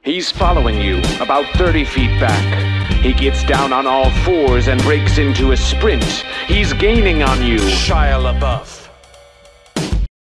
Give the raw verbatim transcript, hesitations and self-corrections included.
He's following you, about thirty feet back. He gets down on all fours and breaks into a sprint. He's gaining on you. Shia LaBeouf.